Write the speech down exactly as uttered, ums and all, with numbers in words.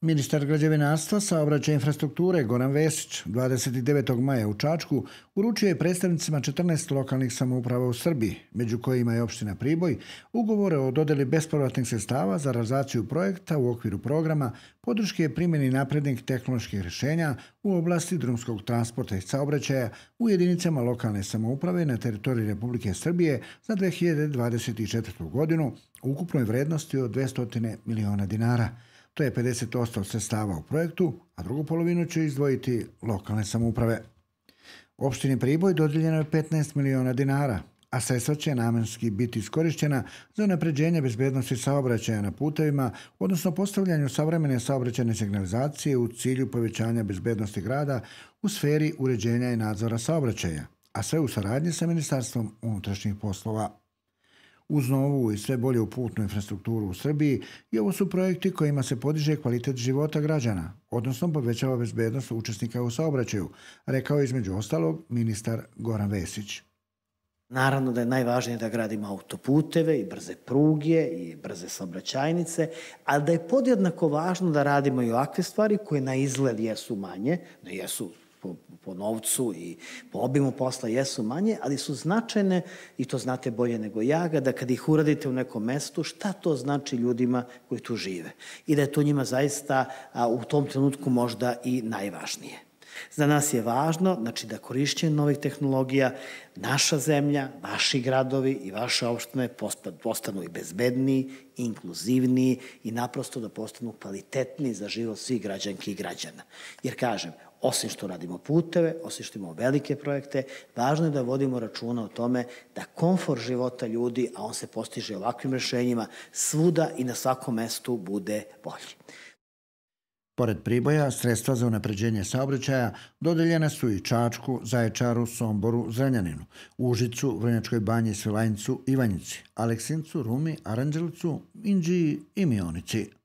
Ministar građevinarstva, saobraćaja i infrastrukture Goran Vesić dvadeset devetog maja u Čačku uručio je predstavnicima četrnaest lokalnih samouprava u Srbiji, među kojima je opština Priboj, ugovore o dodeli bespovratnih sredstava za realizaciju projekta u okviru programa podrške primjeni naprednih tehnoloških rješenja u oblasti drumskog transporta i saobraćaja u jedinicama lokalne samouprave na teritoriji Republike Srbije za dve hiljade dvadeset četvrtu. godinu u ukupnoj vrednosti od dvesta miliona dinara. To je pedeset posto sredstava u projektu, a drugu polovinu će izdvojiti lokalne samouprave. Opštini Priboj dodijeljeno je petnaest miliona dinara, a sredstva će namenski biti iskorišćena za unapređenje bezbednosti saobraćaja na putevima, odnosno postavljanju savremene saobraćajne signalizacije u cilju povećanja bezbednosti grada u sferi uređenja i nadzora saobraćaja, a sve u saradnji sa Ministarstvom unutrašnjih poslova. Uz novu i sve bolju putnu infrastrukturu u Srbiji, i ovo su projekti kojima se podiže kvalitet života građana, odnosno povećava bezbednost učesnika u saobraćaju, rekao je između ostalog ministar Goran Vesić. Naravno da je najvažnije da gradimo autoputeve i brze pruge i brze saobraćajnice, ali da je podjednako važno da radimo i ovakve stvari koje na izgled jesu manje, da jesu po, po novcu i po obimu posla jesu manje, ali su značajne, i to znate bolje nego ja, da kad ih uradite u nekom mestu, šta to znači ljudima koji tu žive. I da je to njima zaista a, u tom trenutku možda i najvažnije. Za nas je važno, znači, da korišćenjem novih tehnologija naša zemlja, vaši gradovi i vaše opštine postanu i bezbedniji, i inkluzivniji i naprosto da postanu kvalitetniji za život svih građanki i građana. Jer, kažem, osim što radimo puteve, osim što imamo velike projekte, važno je da vodimo računa o tome da komfor života ljudi, a on se postiže ovakvim rešenjima, svuda i na svakom mestu bude bolji. Pored Priboja, sredstva za unapređenje saobraćaja dodeljene su i Čačku, Zaječaru, Somboru, Zrenjaninu, Užicu, Vrnjačkoj banji, Svilajncu, Ivanjici, Aleksincu, Rumi, Aranđelovcu, Inđiji i Mionici.